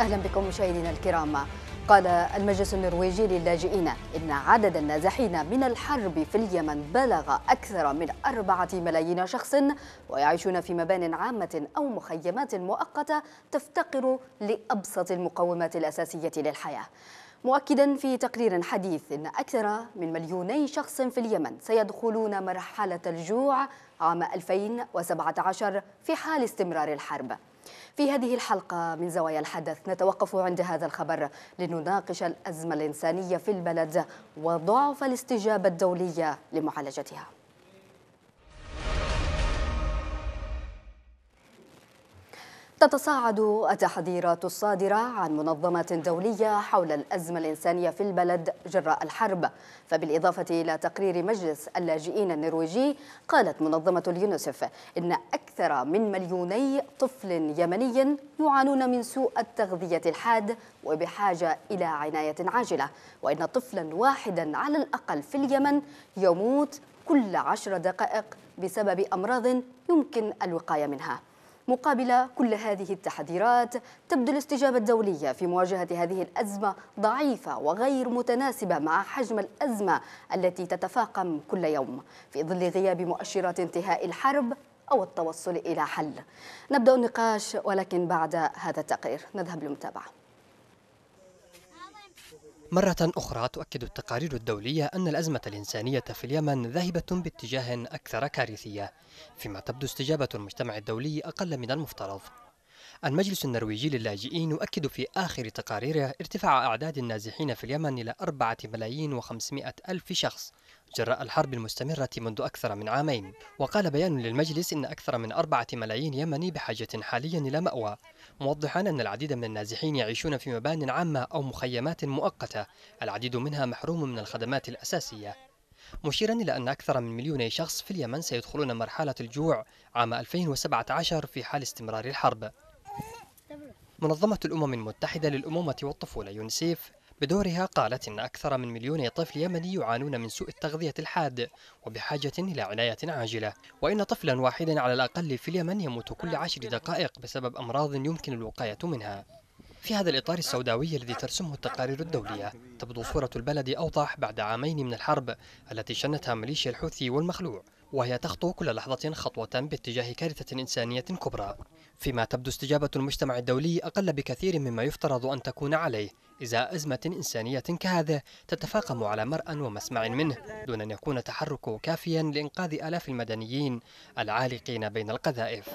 أهلا بكم مشاهدينا الكرام. قال المجلس النرويجي للاجئين إن عدد النازحين من الحرب في اليمن بلغ أكثر من 4 ملايين شخص، ويعيشون في مبان عامة أو مخيمات مؤقتة تفتقر لأبسط المقومات الأساسية للحياة، مؤكدا في تقرير حديث إن أكثر من 2 مليون شخص في اليمن سيدخلون مرحلة الجوع عام 2017 في حال استمرار الحرب. في هذه الحلقة من زوايا الحدث نتوقف عند هذا الخبر لنناقش الأزمة الإنسانية في البلد وضعف الاستجابة الدولية لمعالجتها. تتصاعد التحذيرات الصادرة عن منظمات دولية حول الأزمة الإنسانية في البلد جراء الحرب، فبالإضافة إلى تقرير مجلس اللاجئين النرويجي قالت منظمة اليونسف إن أكثر من 2 مليون طفل يمني يعانون من سوء التغذية الحاد وبحاجة إلى عناية عاجلة، وإن طفلا واحدا على الأقل في اليمن يموت كل 10 دقائق بسبب أمراض يمكن الوقاية منها. مقابل كل هذه التحذيرات تبدو الاستجابة الدولية في مواجهة هذه الأزمة ضعيفة وغير متناسبة مع حجم الأزمة التي تتفاقم كل يوم في ظل غياب مؤشرات انتهاء الحرب أو التوصل إلى حل. نبدأ النقاش ولكن بعد هذا التقرير نذهب للمتابعة. مرة أخرى تؤكد التقارير الدولية أن الأزمة الإنسانية في اليمن ذاهبة باتجاه أكثر كارثية، فيما تبدو استجابة المجتمع الدولي أقل من المفترض. المجلس النرويجي للاجئين يؤكد في آخر تقاريره ارتفاع أعداد النازحين في اليمن إلى 4,500,000 شخص جراء الحرب المستمرة منذ أكثر من عامين. وقال بيان للمجلس إن أكثر من 4 ملايين يمني بحاجة حاليا إلى مأوى، موضحا أن العديد من النازحين يعيشون في مبان عامة أو مخيمات مؤقتة، العديد منها محروم من الخدمات الأساسية، مشيرا إلى أن أكثر من 2 مليون شخص في اليمن سيدخلون مرحلة الجوع عام 2017 في حال استمرار الحرب. منظمة الأمم المتحدة للأمومة والطفولة يونسيف بدورها قالت إن أكثر من 1 مليون طفل يمني يعانون من سوء التغذية الحاد وبحاجة إلى عناية عاجلة، وإن طفلا واحدا على الأقل في اليمن يموت كل 10 دقائق بسبب أمراض يمكن الوقاية منها. في هذا الإطار السوداوي الذي ترسمه التقارير الدولية تبدو صورة البلد أوضح بعد عامين من الحرب التي شنتها ميليشيا الحوثي والمخلوع، وهي تخطو كل لحظة خطوة باتجاه كارثة إنسانية كبرى، فيما تبدو استجابة المجتمع الدولي أقل بكثير مما يفترض أن تكون عليه إزاء أزمة إنسانية كهذه تتفاقم على مرأى ومسمع منه دون أن يكون تحركه كافيا لإنقاذ آلاف المدنيين العالقين بين القذائف.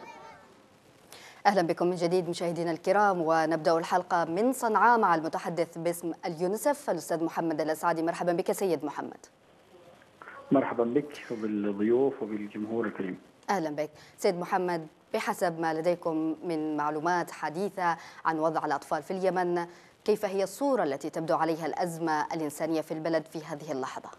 أهلا بكم من جديد مشاهدينا الكرام، ونبدأ الحلقة من صنعاء مع المتحدث باسم اليونسف الأستاذ محمد الأسعدي. مرحبا بك سيد محمد. مرحبا بك وبالضيوف وبالجمهور الكريم. أهلا بك سيد محمد. بحسب ما لديكم من معلومات حديثة عن وضع الأطفال في اليمن، كيف هي الصورة التي تبدو عليها الأزمة الإنسانية في البلد في هذه اللحظة؟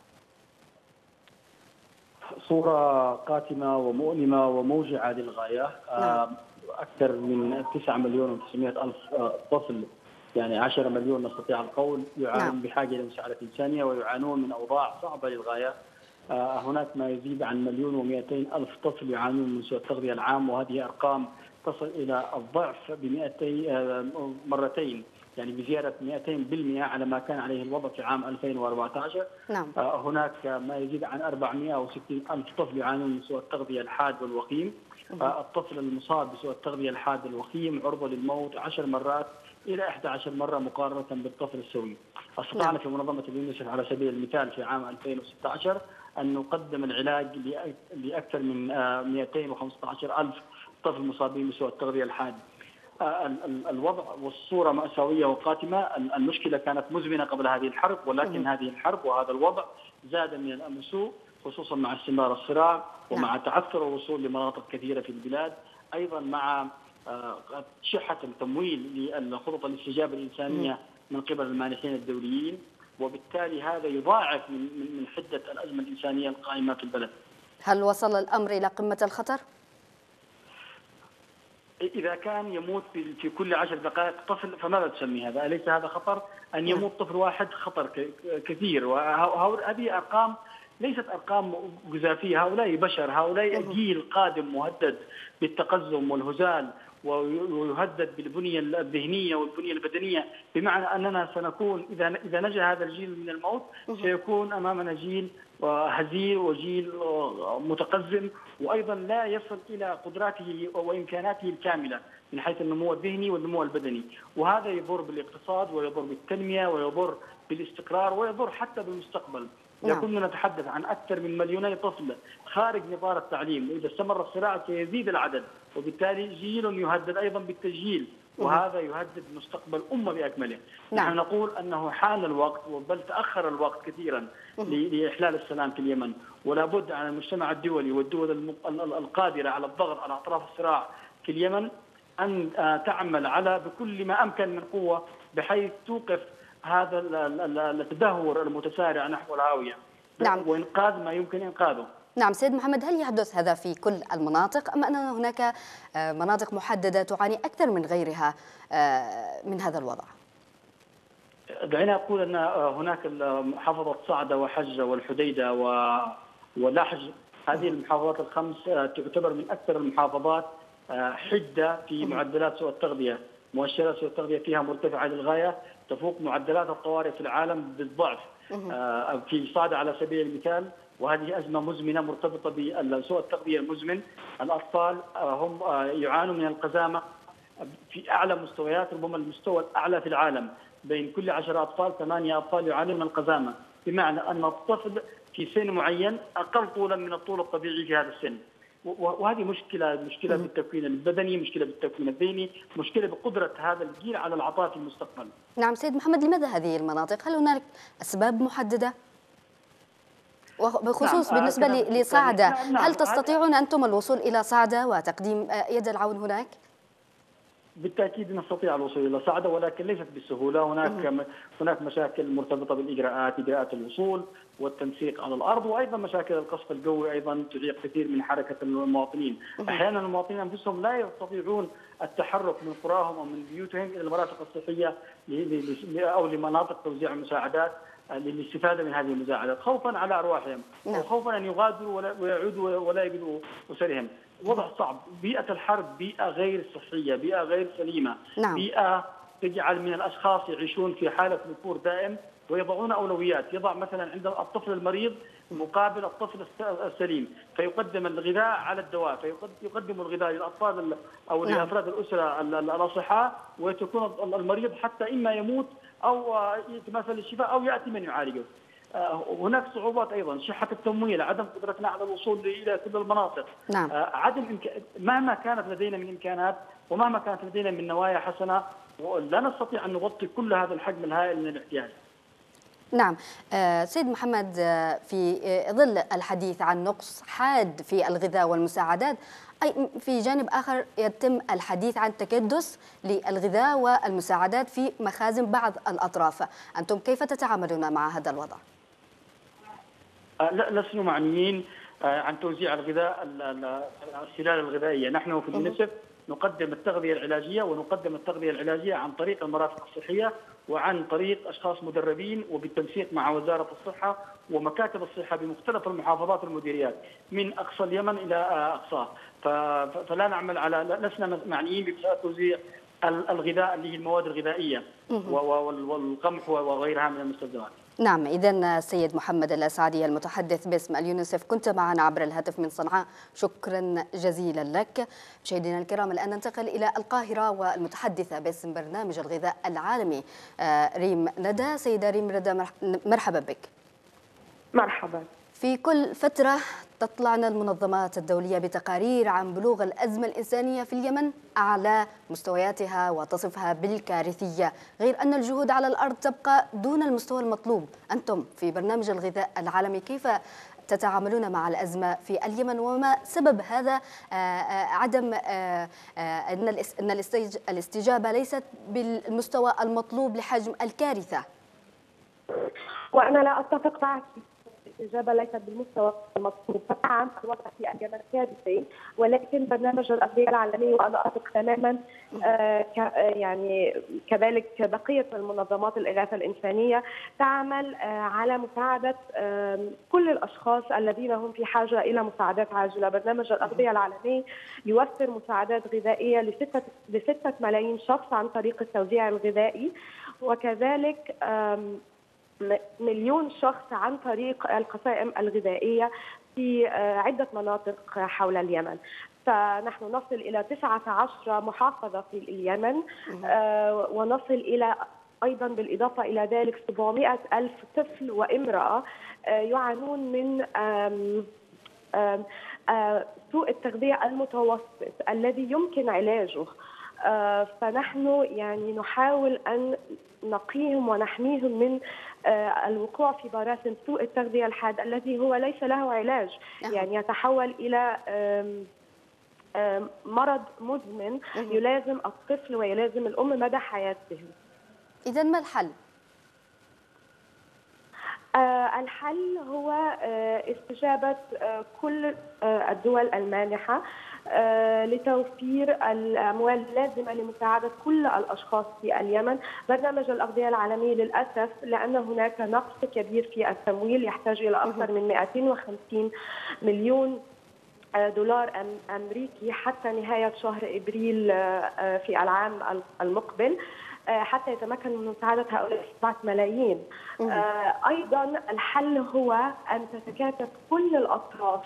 صورة قاتمة ومؤلمة وموجعة للغاية. نعم. أكثر من 9,900,000 طفل، يعني 10 مليون نستطيع القول، يعانون بحاجة إلى مساعدة إنسانية ويعانون من أوضاع صعبة للغاية. هناك ما يزيد عن 1,200,000 طفل يعانون من سوء التغذية العام، وهذه أرقام تصل إلى الضعف مرتين، يعني بزيادة 200% على ما كان عليه الوضع في عام 2014. نعم. هناك ما يزيد عن 460,000 طفل يعانون من سوء التغذية الحاد والوخيم. الطفل المصاب بسوء التغذية الحاد والوخيم عرضة للموت 10 مرات إلى 11 مرة مقارنة بالطفل السوي. استطعنا في منظمة اليونسف على سبيل المثال في عام 2016 أن نقدم العلاج لأكثر من 215,000 طفل مصابين بسوء التغذية الحاد. الوضع والصورة مأساوية وقاتمة. المشكلة كانت مزمنة قبل هذه الحرب، ولكن هذه الحرب وهذا الوضع زاد من الأمر سوء، خصوصا مع استمرار الصراع ومع تعثر الوصول لمناطق كثيرة في البلاد، أيضا مع شحة التمويل لخطط الاستجابة الإنسانية من قبل المانحين الدوليين، وبالتالي هذا يضاعف من حدة الأزمة الإنسانية القائمة في البلد. هل وصل الأمر إلى قمة الخطر؟ إذا كان يموت في كل 10 دقائق طفل فماذا تسمي هذا؟ أليس هذا خطر؟ أن يموت طفل واحد خطر كثير، وهذه أرقام ليست أرقام جزافية. هؤلاء بشر، هؤلاء جيل قادم مهدد بالتقزم والهزال، ويهدد بالبنية الذهنية والبنية البدنية، بمعنى أننا سنكون إذا نجا هذا الجيل من الموت سيكون أمامنا جيل هزيل وجيل متقزم، وأيضا لا يصل إلى قدراته وإمكاناته الكاملة من حيث النمو الذهني والنمو البدني، وهذا يضر بالاقتصاد ويضر بالتنمية ويضر بالاستقرار ويضر حتى بالمستقبل. إذا كنا نتحدث عن أكثر من 2 طفل خارج نطاق التعليم، وإذا استمر الصراع سيزيد العدد، وبالتالي جيل يهدد أيضا بالتجيل، وهذا يهدد مستقبل أمة بأكمله. نحن نقول أنه حان الوقت، بل تأخر الوقت كثيرا لإحلال السلام في اليمن، ولا بد على المجتمع الدولي والدول القادرة على الضغط على أطراف الصراع في اليمن أن تعمل على بكل ما أمكن من قوة بحيث توقف هذا التدهور المتسارع نحو الهاوية، وإنقاذ ما يمكن إنقاذه. نعم سيد محمد، هل يحدث هذا في كل المناطق أم أن هناك مناطق محددة تعاني أكثر من غيرها من هذا الوضع؟ دعينا أقول أن هناك محافظة صعدة وحجة والحديدة ولحج، هذه المحافظات ال5 تعتبر من أكثر المحافظات حدة في معدلات سوء التغذية. مؤشرات سوء التغذية فيها مرتفعة للغاية، تفوق معدلات الطوارئ في العالم بالضعف. في صعدة على سبيل المثال، وهذه أزمة مزمنة مرتبطة بسوء التغذية المزمن، الأطفال هم يعانون من القزامة في أعلى مستويات، ربما المستوى الأعلى في العالم. بين كل 10 أطفال 8 أطفال يعانون من القزامة، بمعنى أن الطفل في سن معين أقل طولا من الطول الطبيعي في هذا السن. وهذه مشكلة بالتكوين البدني، مشكلة بالتكوين الذهني، مشكلة بقدرة هذا الجيل على العطاء في المستقبل. نعم سيد محمد، لماذا هذه المناطق؟ هل هناك أسباب محددة؟ وبخصوص بالنسبة لصعدة، هل تستطيعون أنتم الوصول إلى صعدة وتقديم يد العون هناك؟ بالتأكيد نستطيع الوصول إلى صعدة، ولكن ليست بالسهولة. هناك مشاكل مرتبطة إجراءات الوصول والتنسيق على الأرض، وأيضا مشاكل القصف الجوي أيضا تعيق كثير من حركة المواطنين. أحيانا المواطنين أنفسهم لا يستطيعون التحرك من قراهم أو من بيوتهم إلى المرافق الصحية أو لمناطق توزيع المساعدات للاستفادة من هذه المساعدات، خوفا على أرواحهم وخوفا أن يغادروا ويعودوا ولا يجدوا أسرهم. وضع صعب، بيئة الحرب بيئة غير صحية، بيئة غير سليمة، بيئة تجعل من الأشخاص يعيشون في حالة نفور دائم، ويضعون أولويات. يضع مثلا عند الطفل المريض مقابل الطفل السليم، فيقدم الغذاء على الدواء، فيقدم الغذاء للأطفال أو لأفراد الأسرة الأصحاء، وتكون المريض حتى إما يموت أو يتماثل الشفاء أو يأتي من يعالجه. هناك صعوبات ايضا، شحه التمويل، عدم قدرتنا على الوصول الى كل المناطق. مهما كانت لدينا من امكانات ومهما كانت لدينا من نوايا حسنه، لا نستطيع ان نغطي كل هذا الحجم الهائل من الاحتياج. نعم سيد محمد، في ظل الحديث عن نقص حاد في الغذاء والمساعدات، أي في جانب آخر يتم الحديث عن تكدس للغذاء والمساعدات في مخازن بعض الأطراف. أنتم كيف تتعاملون مع هذا الوضع؟ لسنا معنيين عن توزيع الغذاء السلال الغذائية. نحن في اليونيسف نقدم التغذية العلاجية، ونقدم التغذية العلاجية عن طريق المرافق الصحية وعن طريق أشخاص مدربين، وبالتنسيق مع وزارة الصحة ومكاتب الصحة بمختلف المحافظات والمديريات من أقصى اليمن إلى أقصاه. فلا نعمل على، لسنا معنيين بتوزيع الغذاء اللي هي المواد الغذائية والقمح وغيرها من المستلزمات. نعم، إذن سيد محمد الأسعدي المتحدث باسم اليونيسف كنت معنا عبر الهاتف من صنعاء، شكرا جزيلا لك. مشاهدينا الكرام، الآن ننتقل إلى القاهرة والمتحدثة باسم برنامج الغذاء العالمي ريم ندى. سيدة ريم ندى، مرحبا بك. مرحبا. في كل فترة تطلعنا المنظمات الدولية بتقارير عن بلوغ الأزمة الإنسانية في اليمن أعلى مستوياتها وتصفها بالكارثية، غير أن الجهود على الأرض تبقى دون المستوى المطلوب. أنتم في برنامج الغذاء العالمي كيف تتعاملون مع الأزمة في اليمن، وما سبب هذا عدم أن الاستجابة ليست بالمستوى المطلوب لحجم الكارثة؟ وأنا لا أتفق معك الاستجابة ليست بالمستوى المطلوب. نعم الوضع في اليمن كارثي، ولكن برنامج الأغذية العالمي وأنا أثق تماما يعني كذلك بقية المنظمات الإغاثة الإنسانية تعمل على مساعدة كل الأشخاص الذين هم في حاجة إلى مساعدات عاجلة. برنامج الأغذية العالمي يوفر مساعدات غذائية ل6 ملايين شخص عن طريق التوزيع الغذائي، وكذلك 1,000,000 شخص عن طريق القسائم الغذائية في عدة مناطق حول اليمن. فنحن نصل إلى 19 محافظة في اليمن، ونصل إلى أيضا بالإضافة إلى ذلك 700,000 طفل وامرأة يعانون من سوء التغذية المتوسط الذي يمكن علاجه. فنحن يعني نحاول أن نقيهم ونحميهم من الوقوع في براثن سوء التغذية الحاد الذي هو ليس له علاج، يعني يتحول إلى مرض مزمن يلازم الطفل ويلازم الأم مدى حياتهم. إذن ما الحل؟ الحل هو استجابة كل الدول المانحة لتوفير الأموال اللازمة لمساعدة كل الأشخاص في اليمن. برنامج الأغذية العالمي للأسف لأن هناك نقص كبير في التمويل يحتاج إلى أكثر من 250 مليون دولار أمريكي حتى نهاية شهر إبريل في العام المقبل حتى يتمكن من مساعدة هؤلاء 7 ملايين. أيضا الحل هو أن تتكاتف كل الأطراف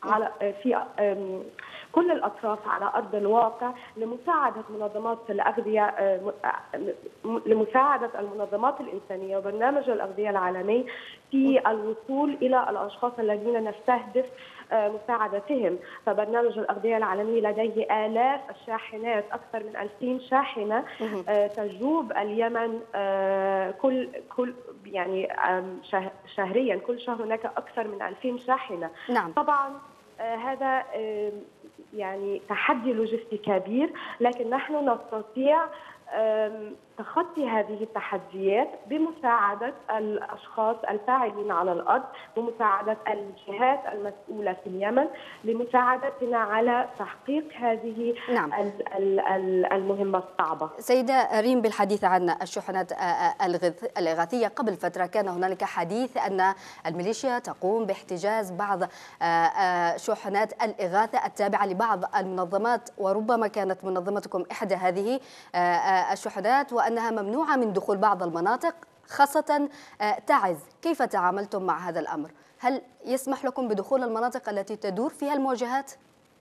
كل الأطراف على أرض الواقع لمساعدة منظمات الأغذية، لمساعدة المنظمات الإنسانية وبرنامج الأغذية العالمي في الوصول إلى الأشخاص الذين نستهدف مساعدتهم. فبرنامج الأغذية العالمي لديه آلاف الشاحنات، أكثر من 2000 شاحنة تجوب اليمن كل يعني شهريا، كل شهر هناك أكثر من 2000 شاحنة. نعم. طبعا هذا يعني تحدي لوجستي كبير، لكن نحن نستطيع تخطي هذه التحديات بمساعدة الأشخاص الفاعلين على الأرض، بمساعدة الجهات المسؤولة في اليمن لمساعدتنا على تحقيق هذه نعم. المهمة الصعبة. سيدة ريم، بالحديث عن الشحنات الإغاثية، قبل فترة كان هنالك حديث أن الميليشيا تقوم باحتجاز بعض شحنات الإغاثة التابعة لبعض المنظمات، وربما كانت منظمتكم إحدى هذه الشحنات، وأنها ممنوعة من دخول بعض المناطق خاصة تعز. كيف تعاملتم مع هذا الأمر؟ هل يسمح لكم بدخول المناطق التي تدور فيها المواجهات؟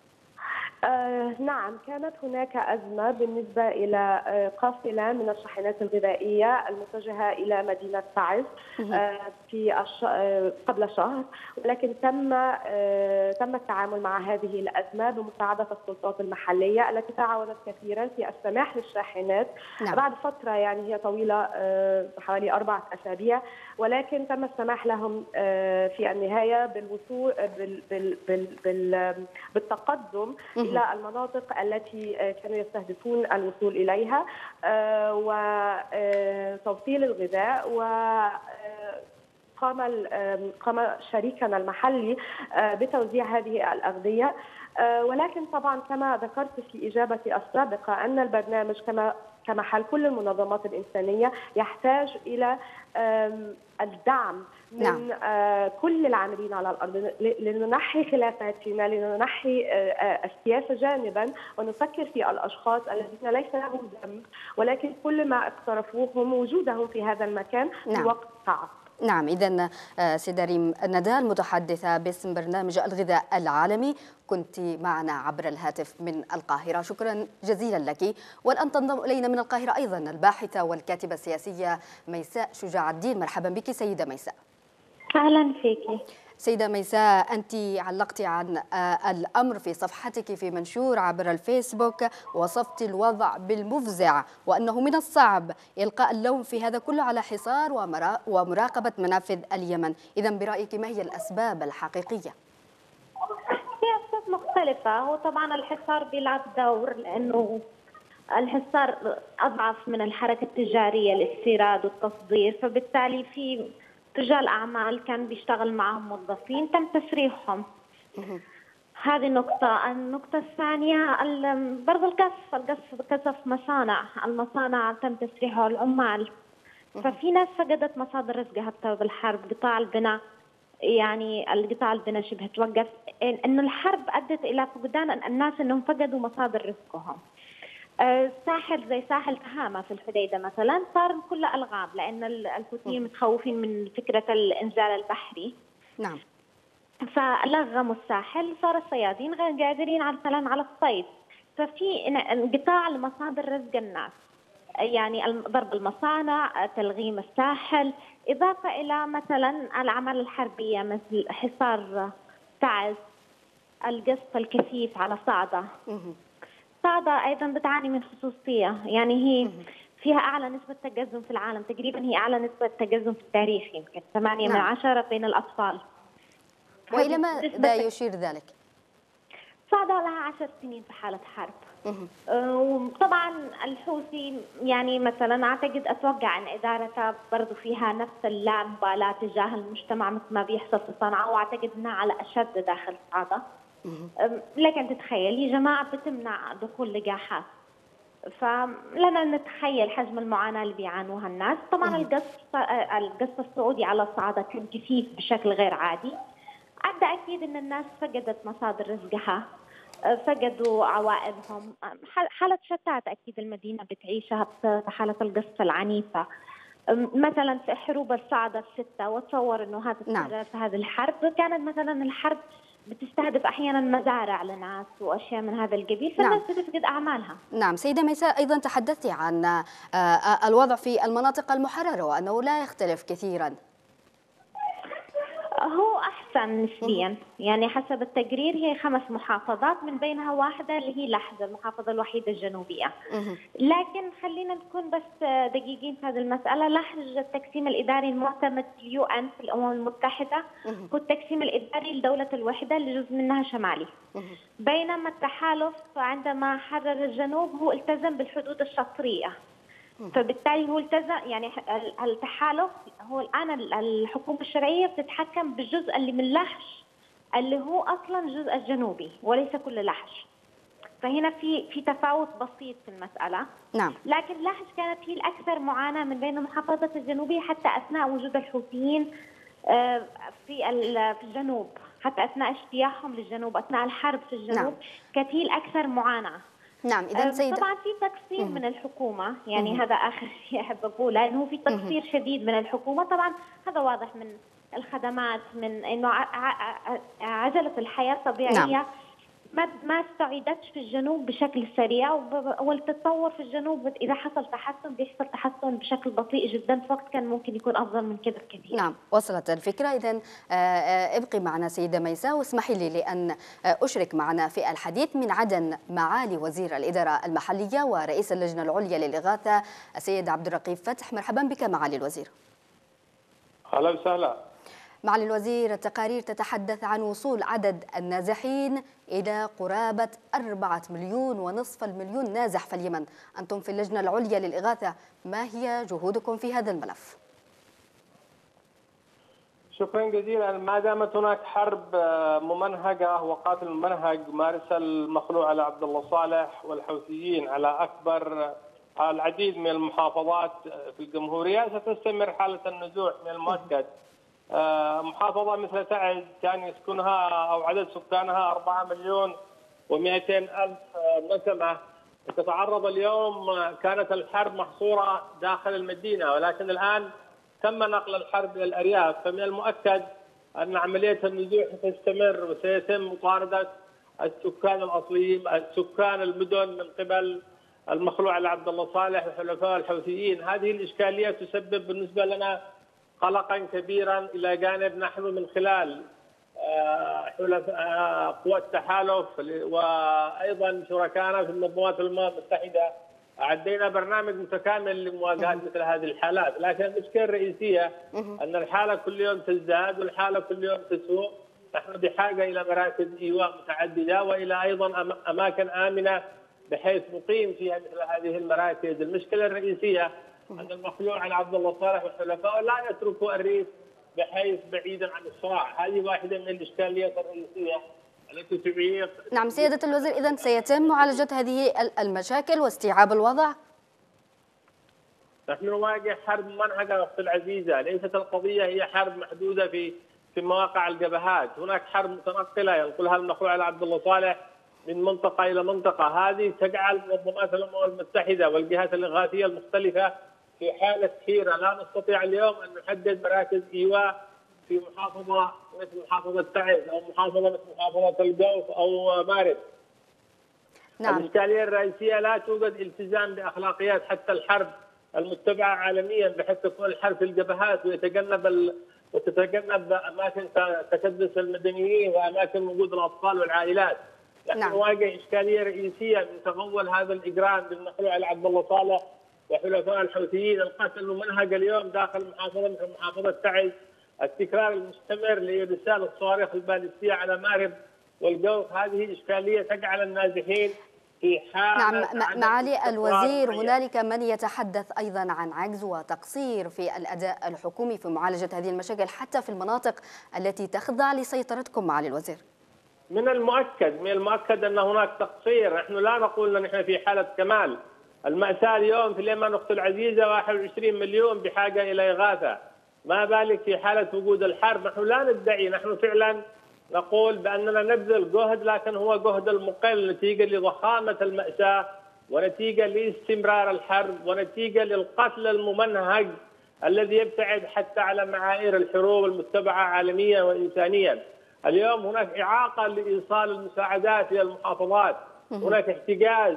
نعم، كانت هناك أزمة بالنسبة إلى قافلة من الشاحنات الغذائية المتجهة إلى مدينة تعز في قبل شهر، ولكن تم التعامل مع هذه الأزمة بمساعدة السلطات المحلية التي تعاونت كثيرا في السماح للشاحنات. نعم. بعد فترة يعني هي طويلة حوالي 4 أسابيع، ولكن تم السماح لهم في النهاية بالوصول بالتقدم إلى المناطق التي كانوا يستهدفون الوصول إليها وتوصيل الغذاء. قام شريكنا المحلي بتوزيع هذه الأغذية، ولكن طبعا كما ذكرت في إجابتي السابقة أن البرنامج كما حال كل المنظمات الإنسانية يحتاج إلى الدعم من كل العاملين على الأرض لننحي خلافاتنا، لننحي السياسة جانبا ونفكر في الأشخاص الذين ليس لهم ذنب، ولكن كل ما اقترفوه هم وجودهم في هذا المكان في وقت صعب. نعم، إذن سيدة ريم ندال متحدثة باسم برنامج الغذاء العالمي، كنت معنا عبر الهاتف من القاهرة. شكرا جزيلا لك. والآن تنضم إلينا من القاهرة أيضا الباحثة والكاتبة السياسية ميساء شجاع الدين. مرحبا بك سيدة ميساء. أهلا فيك سيدة ميساء، أنت علقتي عن الأمر في صفحتك في منشور عبر الفيسبوك، وصفت الوضع بالمفزع وأنه من الصعب إلقاء اللوم في هذا كله على حصار ومراقبة منافذ اليمن. إذن برأيك ما هي الأسباب الحقيقية؟ في أسباب مختلفة. هو طبعا الحصار بيلعب دور لأنه الحصار أضعف من الحركة التجارية، الاستيراد والتصدير، فبالتالي في رجال أعمال كان بيشتغل معهم موظفين تم تسريحهم. هذه نقطة. النقطة الثانية برضه القصف قصف المصانع تم تسريحها العمال. ففي ناس فقدت مصادر رزقها بسبب الحرب. قطاع البناء يعني القطاع البناء شبه توقف، إنه الحرب أدت إلى فقدان الناس إنهم فقدوا مصادر رزقهم. ساحل زي ساحل تهامة في الحديدة مثلا صار كله ألغام لأن الحوثيين متخوفين من فكرة الإنزال البحري. نعم. فلغموا الساحل، صار الصيادين غير قادرين مثلا على الصيد. ففي انقطاع لمصادر رزق الناس، يعني ضرب المصانع، تلغيم الساحل، إضافة إلى مثلا الأعمال الحربية مثل حصار تعز، القصف الكثيف على صعدة. صعدة أيضا بتعاني من خصوصية، يعني هي فيها أعلى نسبة تقزم في العالم، تقريبا هي أعلى نسبة تقزم في التاريخ، يمكن 8 من 10 بين الأطفال. وإلى ماذا يشير ذلك؟ صعدة لها 10 سنين في حالة حرب. وطبعا الحوثي يعني مثلا أتوقع أن إدارتها برضو فيها نفس اللامبالاة تجاه المجتمع مثل ما بيحصل في صنعاء، وأعتقد أنها على أشد داخل صعدة. لكن تتخيلي جماعة بتمنع دخول لقاحات، فلنا نتخيل حجم المعاناة اللي بيعانوها الناس. طبعا القصف السعودي على صعدة كان كثيف بشكل غير عادي، أدى أكيد أن الناس فقدت مصادر رزقها، فقدوا عوائلهم. حالة شتات أكيد المدينة بتعيشها بحالة القصف العنيفة. مثلا في حروب الصعدة الستة، وتصور أنه هذا في هذه الحرب كانت مثلا الحرب بتستهدف أحيانا مزارع لناس وأشياء من هذا القبيل، فالناس بتفقد أعمالها. نعم سيدة ميساء، أيضا تحدثتي عن الوضع في المناطق المحررة وأنه لا يختلف كثيرا. هو أحسن نسبيا، يعني حسب التقرير هي 5 محافظات من بينها واحدة اللي هي لحج، المحافظة الوحيدة الجنوبية. لكن خلينا نكون بس دقيقين في هذه المسألة. لحج التقسيم الإداري المعتمد في UN في الأمم المتحدة هو التقسيم الإداري لدولة الوحدة اللي جزء منها شمالي، بينما التحالف عندما حرر الجنوب هو التزم بالحدود الشطرية، فبالتالي هو التزم. يعني التحالف هو الآن الحكومة الشرعية بتتحكم بالجزء اللي من لحج اللي هو أصلا الجزء الجنوبي وليس كل لحج. فهنا في تفاوت بسيط في المسألة. نعم. لكن لحج كانت هي الأكثر معاناة من بين المحافظات الجنوبية حتى أثناء وجود الحوثيين في الجنوب، حتى أثناء اجتياحهم للجنوب أثناء الحرب في الجنوب. نعم. كانت هي الأكثر معاناة. نعم. إذا سيدة طبعا في تقصير من الحكومة، يعني هذا آخر شيء أحب أقوله، إنه في تقصير شديد من الحكومة. طبعا هذا واضح من الخدمات، من إنه عجلة الحياة الطبيعية. نعم. ما استعيدتش في الجنوب بشكل سريع، والتطور في الجنوب إذا حصل تحسن بيحصل تحسن بشكل بطيء جدا، في وقت كان ممكن يكون أفضل من كده بكثير. نعم، وصلت الفكرة. إذن ابقي معنا سيدة ميساء، واسمحي لي لأن أشرك معنا في الحديث من عدن معالي وزير الإدارة المحلية ورئيس اللجنة العليا للإغاثة السيد عبد الرقيب فتح. مرحبا بك معالي الوزير. أهلا وسهلا. معالي الوزير، التقارير تتحدث عن وصول عدد النازحين إلى قرابة 4.5 مليون نازح في اليمن. أنتم في اللجنة العليا للإغاثة، ما هي جهودكم في هذا الملف؟ شكرا جزيلا. ما دامت هناك حرب ممنهجة وقاتل ممنهج مارسها المخلوع على عبد الله صالح والحوثيين على العديد من المحافظات في الجمهورية، ستستمر حالة النزوح من المؤكد. محافظة مثل تعز كان يسكنها أو عدد سكانها 4,200,000 نسمة، تتعرض اليوم. كانت الحرب محصورة داخل المدينة، ولكن الآن تم نقل الحرب إلى الأرياف، فمن المؤكد أن عملية النزوح ستستمر وسيتم مطاردة السكان الأصليين، سكان المدن، من قبل المخلوع على عبد الله صالح وحلفاء الحوثيين. هذه الإشكالية تسبب بالنسبة لنا قلقا كبيرا، إلى جانب نحن من خلال قوى التحالف وأيضا شركائنا في منظمات الأمم المتحدة أعدينا برنامج متكامل لمواجهة مثل هذه الحالات. لكن المشكلة الرئيسية أن الحالة كل يوم تزداد والحالة كل يوم تسوء. نحن بحاجة إلى مراكز إيواء متعددة وإلى أيضا أماكن آمنة بحيث نقيم فيها مثل هذه المراكز. المشكلة الرئيسية أن المخلوع على عبد الله صالح وحلفائه لا يتركوا الريف بحيث بعيدا عن الصراع. هذه واحدة من الإشكاليات الرئيسية التي تعيق. نعم سيادة الوزير، إذن سيتم معالجة هذه المشاكل واستيعاب الوضع؟ نحن نواجه حرب منهجة أختي العزيزة، ليست القضية هي حرب محدودة في مواقع الجبهات، هناك حرب متنقلة ينقلها المخلوع عبد الله صالح من منطقة إلى منطقة. هذه تجعل منظمات الأمم المتحدة والجهات الإغاثية المختلفة في حالة حيرة. لا نستطيع اليوم أن نحدد مراكز إيواء في محافظة مثل محافظة تعز أو محافظة مثل محافظة الجوف أو مارب. نعم. الإشكالية الرئيسية لا توجد التزام بأخلاقيات حتى الحرب المتبعة عالميا، بحيث تكون الحرب في الجبهات وتتجنب أماكن تكدس المدنيين وأماكن وجود الأطفال والعائلات. نحن نواجه إشكالية رئيسية من تغول هذا الإجرام بالمخلوع عبد الله صالح وحلفاء الحوثيين. القتل الممنهج اليوم داخل محافظة مثل محافظة تعز، التكرار المستمر لإرسال الصواريخ البالستية على مارب والجوف، هذه إشكالية تجعل النازحين في حالة. نعم معالي الوزير، هنالك من يتحدث أيضا عن عجز وتقصير في الأداء الحكومي في معالجة هذه المشاكل حتى في المناطق التي تخضع لسيطرتكم معالي الوزير. من المؤكد أن هناك تقصير. نحن لا نقول أن نحن في حالة كمال. المأساة اليوم في اليمن أختي العزيزة 21 مليون بحاجة إلى إغاثة، ما بالك في حالة وجود الحرب. نحن لا ندعي، نحن فعلا نقول بأننا نبذل جهد، لكن هو جهد المقل نتيجة لضخامة المأساة ونتيجة لاستمرار الحرب ونتيجة للقتل الممنهج الذي يبتعد حتى على معايير الحروب المتبعة عالميا وإنسانيا. اليوم هناك إعاقة لإيصال المساعدات إلى المحافظات، هناك احتجاز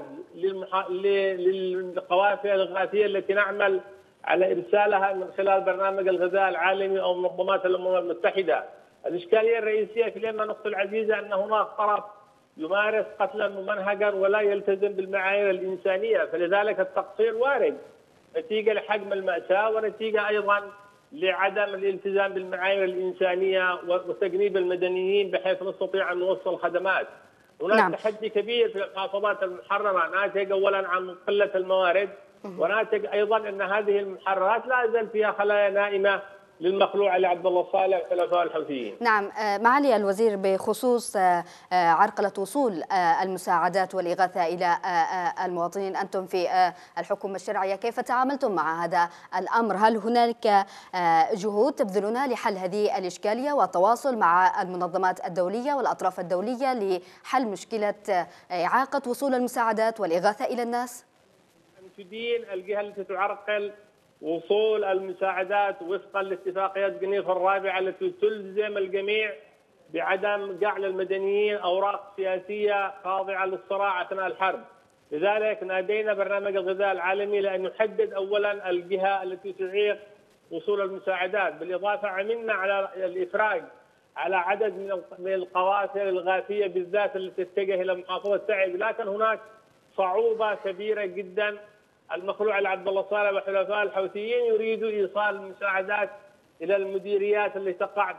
للقوافل الإغاثية التي نعمل على إرسالها من خلال برنامج الغذاء العالمي أو منظمات الأمم المتحدة. الإشكالية الرئيسية في اليمن أختي العزيزة أن هناك طرف يمارس قتلا ممنهجا ولا يلتزم بالمعايير الإنسانية، فلذلك التقصير وارد نتيجة لحجم المأساة ونتيجة أيضا لعدم الالتزام بالمعايير الإنسانية وتجنيب المدنيين بحيث نستطيع أن نوصل خدمات. هناك تحدي كبير في المحافظات المحررة ناتج أولا عن قلة الموارد، وناتج أيضا أن هذه المحررات لا زال فيها خلايا نائمة للمخلوع عبد الله صالح وحلفاء الحوثيين. نعم معالي الوزير، بخصوص عرقلة وصول المساعدات والإغاثة إلى المواطنين، أنتم في الحكومة الشرعية كيف تعاملتم مع هذا الأمر؟ هل هنالك جهود تبذلونها لحل هذه الإشكالية والتواصل مع المنظمات الدولية والأطراف الدولية لحل مشكلة إعاقة وصول المساعدات والإغاثة إلى الناس؟ أن تدين الجهة التي تعرقل وصول المساعدات وفقا لاتفاقيات جنيف الرابعة التي تلزم الجميع بعدم جعل المدنيين أوراق سياسية خاضعة للصراع أثناء الحرب. لذلك نادينا برنامج الغذاء العالمي لأن نحدد أولا الجهة التي تعيق وصول المساعدات، بالإضافة عملنا على الإفراج على عدد من القوافل الإغاثية بالذات التي تتجه إلى محافظة تعز، لكن هناك صعوبة كبيرة جدا. المخلوع عبد الله صالح وحلفاء الحوثيين يريدوا إيصال المساعدات إلى المديريات التي تقع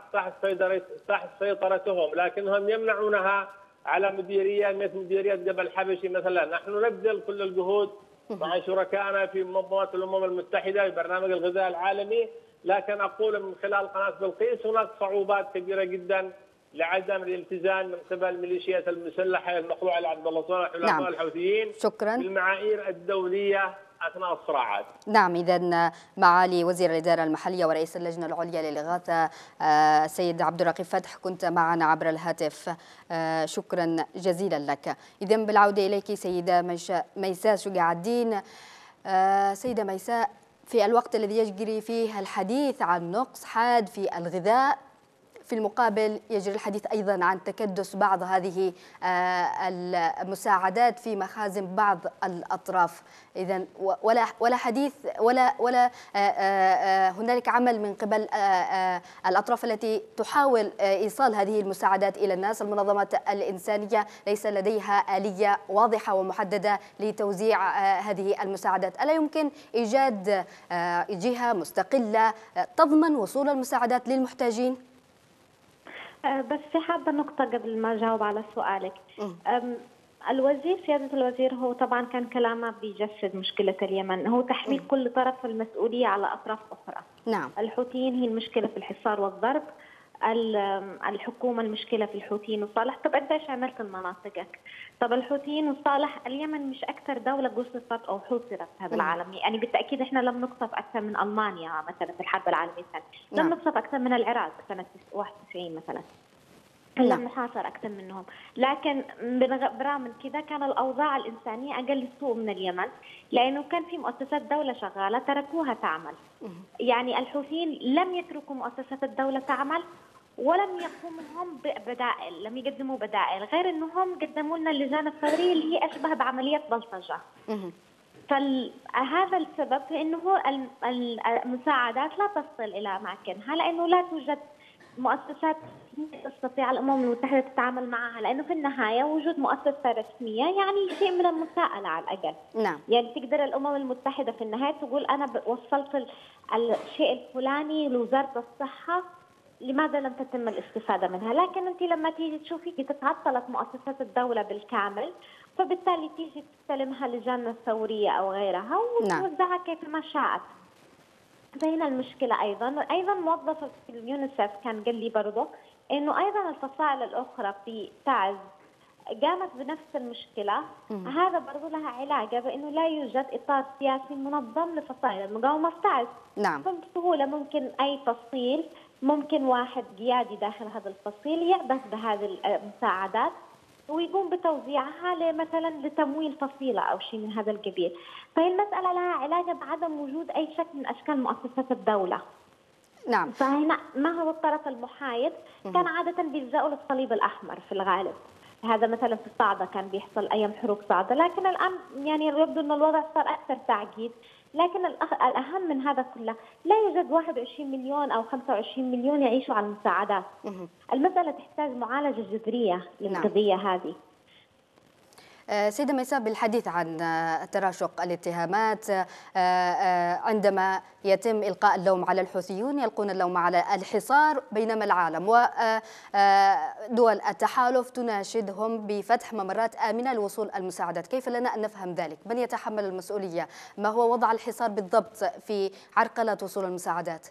تحت سيطرتهم، لكنهم يمنعونها على مديريات مثل مديرية جبل حبشي مثلا. نحن نبذل كل الجهود مع شركائنا في منظمات الأمم المتحدة ببرنامج الغذاء العالمي، لكن أقول من خلال قناة بلقيس هناك صعوبات كبيرة جدا لعدم الالتزام من قبل الميليشيات المسلحة المخلوع عبد الله صالح وحلفاء الحوثيين بالمعايير الدولية أثناء الصراعات. نعم، إذن معالي وزير الإدارة المحلية ورئيس اللجنة العليا للإغاثة السيد عبد الرقيب فتح، كنت معنا عبر الهاتف، شكرا جزيلا لك. إذن بالعودة إليك سيدة ميساء شجاع الدين. سيدة ميساء، في الوقت الذي يجري فيه الحديث عن نقص حاد في الغذاء، في المقابل يجري الحديث أيضا عن تكدس بعض هذه المساعدات في مخازن بعض الأطراف. إذن ولا حديث ولا هنالك عمل من قبل الأطراف التي تحاول إيصال هذه المساعدات إلى الناس. المنظمات الإنسانية ليس لديها آلية واضحة ومحددة لتوزيع هذه المساعدات. ألا يمكن إيجاد جهة مستقلة تضمن وصول المساعدات للمحتاجين؟ بس في حابة نقطة قبل ما أجاوب على سؤالك. الوزير سيادة الوزير هو طبعا كان كلامه بيجسد مشكلة اليمن، هو تحميل كل طرف المسؤولية على أطراف أخرى. نعم. الحوثيين هي المشكلة في الحصار والضرب، الحكومة المشكلة في الحوثيين وصالح. طب أنت إيش عملت لمناطقك؟ طب الحوثيين وصالح، اليمن مش أكثر دولة قصفت أو حوصرت في هذا العالم، يعني بالتأكيد إحنا لم نقصف أكثر من ألمانيا مثلا في الحرب العالمية الثانية، لم نقصف أكثر من العراق سنة 91 مثلا، لم نحاصر أكثر منهم. لكن برغم من كذا كان الأوضاع الإنسانية أقل سوء من اليمن، لأنه كان في مؤسسات دولة شغالة تركوها تعمل. يعني الحوثيين لم يتركوا مؤسسات الدولة تعمل ولم يقوموا هم ببدائل، لم يقدموا بدائل، غير أنهم قدموا لنا اللجان الثورية اللي هي أشبه بعملية بلطجة. فهذا السبب في أنه المساعدات لا تصل إلى أماكنها، لأنه لا توجد مؤسسات تستطيع الأمم المتحدة تتعامل معها، لأنه في النهاية وجود مؤسسة رسمية يعني شيء من المساءلة على الأقل. نعم. يعني تقدر الأمم المتحدة في النهاية تقول أنا وصلت الشيء الفلاني لوزارة الصحة، لماذا لم تتم الاستفادة منها؟ لكن أنت لما تيجي تشوفي تتعطلت مؤسسات الدولة بالكامل، فبالتالي تيجي تستلمها لجان الثورية أو غيرها وتوزعها كيفما شاءت. فهنا المشكلة أيضا موظفة في اليونيسف كان قال لي برضه إنه أيضا الفصائل الأخرى في تعز قامت بنفس المشكلة. هذا برضه لها علاقة بأنه لا يوجد إطار سياسي منظم لفصائل المقاومة في تعز. نعم. فبسهولة ممكن أي فصيل، ممكن واحد قيادي داخل هذا الفصيل يعبث بهذه المساعدات ويقوم بتوزيعها مثلا لتمويل فصيلة أو شيء من هذا القبيل. فهي المسألة لها علاقة بعدم وجود أي شكل من أشكال مؤسسات الدولة. نعم. فهنا ما هو الطرف المحايد؟ كان عادة بيلجأوا للصليب الأحمر في الغالب. هذا مثلا في الصعدة كان بيحصل أيام حروب صعدة، لكن الآن يعني يبدو أن الوضع صار أكثر تعقيد. لكن الأهم من هذا كله لا يوجد 21 مليون أو 25 مليون يعيشوا على المساعدات. المسألة تحتاج معالجة جذرية للقضية هذه. سيدة ميساء، بالحديث عن تراشق الاتهامات، عندما يتم إلقاء اللوم على الحوثيون يلقون اللوم على الحصار، بينما العالم ودول التحالف تناشدهم بفتح ممرات آمنة لوصول المساعدات. كيف لنا أن نفهم ذلك؟ من يتحمل المسؤولية؟ ما هو وضع الحصار بالضبط في عرقلة وصول المساعدات؟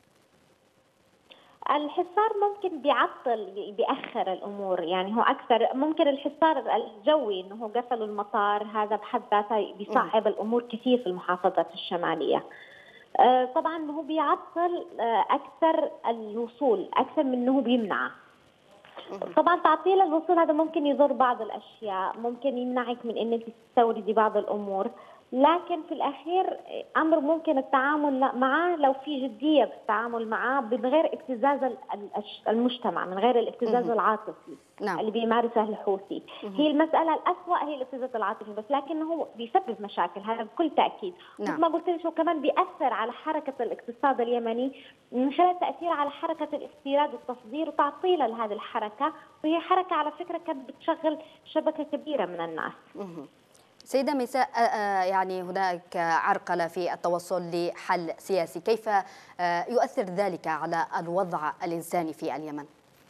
الحصار ممكن بيأخر الأمور، يعني هو أكثر ممكن الحصار الجوي إنه قفلوا المطار، هذا بحد ذاته بيصعب الأمور كثير في المحافظات الشمالية. طبعا هو بيعطل أكثر الوصول أكثر من إنه بيمنعه. طبعا تعطيل الوصول هذا ممكن يضر بعض الأشياء، ممكن يمنعك من إنك تستوردي بعض الأمور، لكن في الأخير أمر ممكن التعامل معه لو في جدية في التعامل معه من غير ابتزاز المجتمع، من غير الابتزاز العاطفي. نعم. اللي بيمارسه الحوثي. هي المسألة الأسوأ هي الابتزاز العاطفي بس، لكنه بيسبب مشاكل هذا بكل تأكيد. نعم. مثل ما قلت لك كمان بيأثر على حركة الاقتصاد اليمني من خلال تأثير على حركة الاستيراد والتصدير وتعطيل لهذه الحركة، وهي حركة على فكرة كانت بتشغل شبكة كبيرة من الناس. سيدة ميساء، يعني هناك عرقلة في التوصل لحل سياسي، كيف يؤثر ذلك على الوضع الإنساني في اليمن؟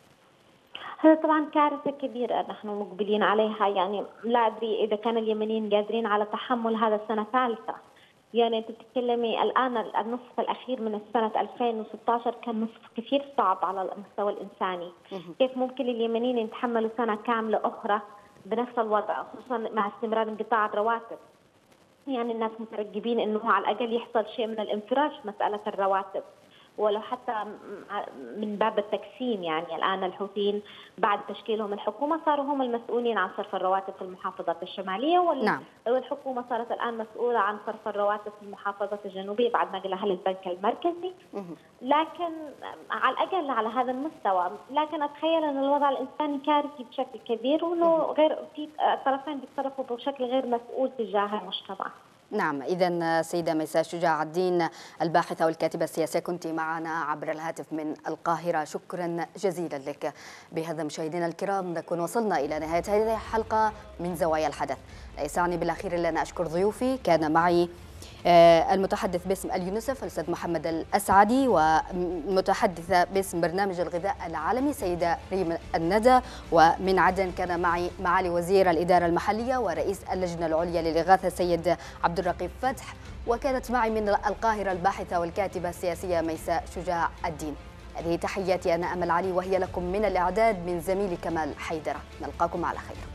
هذا طبعا كارثة كبيرة نحن مقبلين عليها، يعني لا أدري إذا كان اليمنيين قادرين على تحمل هذا السنة ثالثة. يعني أنت تتكلمي الآن النصف الأخير من السنة 2016 كان نصف كثير صعب على المستوى الإنساني. كيف ممكن اليمنيين يتحملوا سنة كاملة أخرى بنفس الوضع، خصوصا مع استمرار انقطاع الرواتب؟ يعني الناس مترقبين انه على الاقل يحصل شيء من الانفراج في مساله الرواتب، ولو حتى من باب التقسيم. يعني الان الحوثيين بعد تشكيلهم الحكومه صاروا هم المسؤولين عن صرف الرواتب في المحافظات الشماليه، والحكومه صارت الان مسؤوله عن صرف الرواتب في المحافظات الجنوبيه بعد نقلها للبنك المركزي. لكن على الاقل على هذا المستوى، لكن اتخيل ان الوضع الانساني كارثي بشكل كبير، وانه غير في الطرفين بيتصرفوا بشكل غير مسؤول تجاه المجتمع. نعم، إذا سيدة ميساء شجاع الدين الباحثة والكاتبة السياسية كنت معنا عبر الهاتف من القاهرة، شكرا جزيلا لك. بهذا مشاهدينا الكرام نكون وصلنا إلى نهاية هذه الحلقة من زوايا الحدث. لا يسعني بالأخير إلا أن أشكر ضيوفي. كان معي المتحدث باسم اليونسف الأستاذ محمد الأسعدي، ومتحدثة باسم برنامج الغذاء العالمي سيدة ريم الندى. ومن عدن كان معي معالي وزير الإدارة المحلية ورئيس اللجنة العليا للإغاثة السيد عبد الرقيب فتح، وكانت معي من القاهرة الباحثة والكاتبة السياسية ميساء شجاع الدين. هذه تحياتي أنا أمل علي، وهي لكم من الإعداد من زميلي كمال حيدرة. نلقاكم على خير.